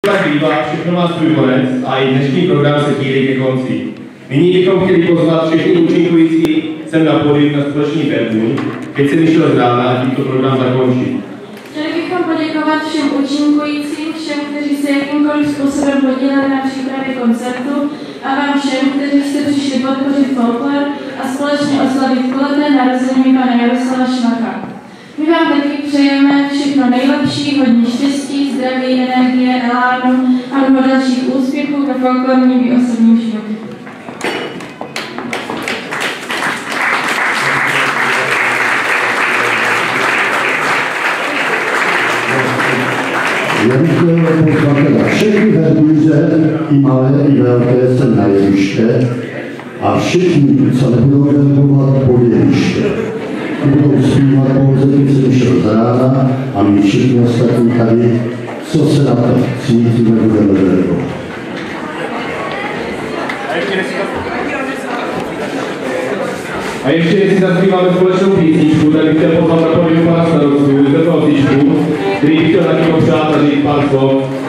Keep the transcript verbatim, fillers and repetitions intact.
Tak bývá, všechno má svůj konec a i dnešní program se chýlí ke konci. Nyní bychom chtěli pozvat všechny účinkující sem na pódium na společný verbum, keď jsem vyšel z rána a tímto program zakončit. Chtěli bychom poděkovat všem účinkujícím, všem, kteří se jakýmkoliv způsobem podíleli na přípravě koncertu a vám všem, kteří jste přišli podpořit folklor a společně oslavit kulaté narozeniny pana Jaroslava Švacha. My vám taky přejeme všechno nejlepší, hodně štěstí, zdraví, energie, elánu a mnoho dalších úspěchů ve folklorním i osobním životě. Já bych chtěl pozvat teda všechny verbíře, i malé, i velké, sem na jeviště a všichni, co nebudou verbovat, po jeviště. Budou zpívat pouze, když jsem šel z rána a my všichni ostatní tady, co se na to cítíme, budeme verbovat. A ještě jestli zaspíváme společnou písničku, tak bych chtěl pozvat na pódium pana starostu, Josefa Otičku, který bych chtěl taky popřát a říct pár slov.